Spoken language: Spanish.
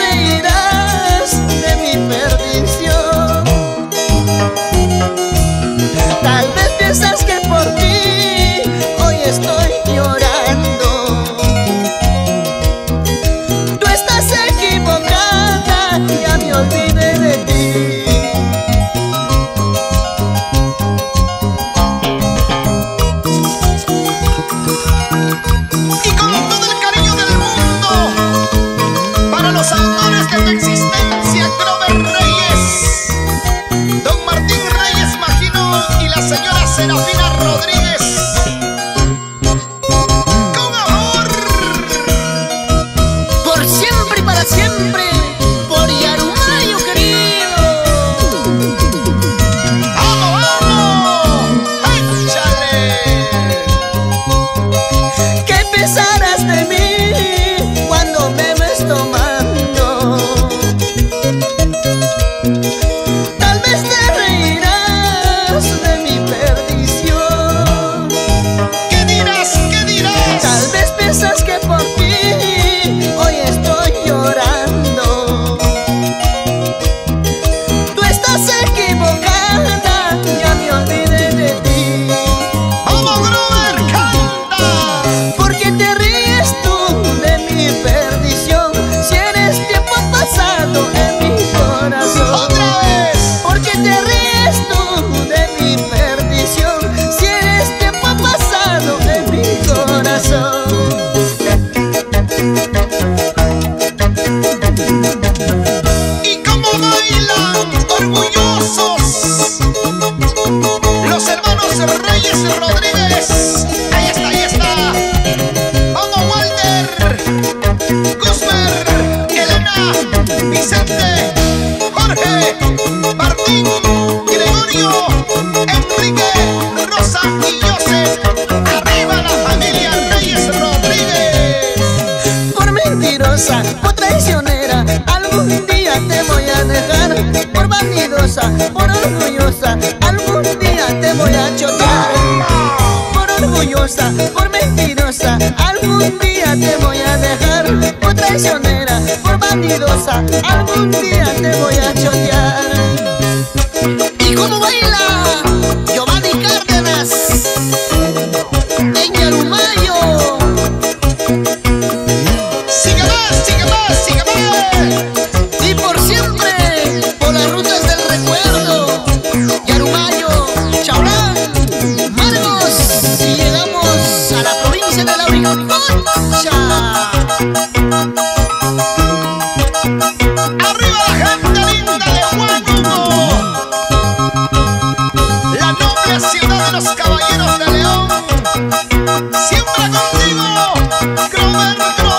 reirás de mi perdición. Tal vez piensas que por ti hoy estoy llorando. Tú estás equivocada, ya me olvidé de ti. Y con todo el cariño del mundo, para los autores de tu existencia, Grover Reyes, Don Martín Reyes Magino y la señora Serafina Rodríguez. ¡Con amor! Por siempre y para siempre, por Yarumayo querido. ¡Vamos, vamos! ¡Échale! ¿Qué pensarás de mí cuando me ves tomando? Tal vez te reirás de mi perdición. ¿Qué dirás? ¿Qué dirás? Tal vez piensas que por ti hoy estoy llorando. Tú estás equivocada, ya me olvidé de ti. ¡Vamos, Grover! ¡Canta! ¿Por qué te ríes tú de mi perdición si eres tiempo pasado en mi corazón? ¡Otra vez! ¿Por qué te ríes tú de mi perdición si eres tiempo pasado en mi corazón? ¿Y cómo bailan orgullosos los hermanos Reyes Rodríguez? Ahí está, ahí está. Vamos, Walter, Guzmán, Elena, Vicente, Jorge, Martín, Gregorio, Enrique, Rosa y Joseph. Arriba la familia Reyes Rodríguez. Por mentirosa, por traicionera, algún día te voy a dejar. Por vanidosa, por orgullosa, algún día te voy a chocar. Por orgullosa, por mentirosa, algún día te voy a dejar. Por traicionera, por vanidosa, algún día te voy a chotear. ¿Y cómo baila Giovanni Cárdenas en Yarumayo? Sigue más, sigue más, sigue más. Y por siempre, por las rutas del recuerdo, Yarumayo, Chaulán, Marcos, y llegamos a la provincia de La Uricocha. Arriba la gente linda de Huánuco, la noble ciudad de los caballeros de León. Siempre contigo, Grover.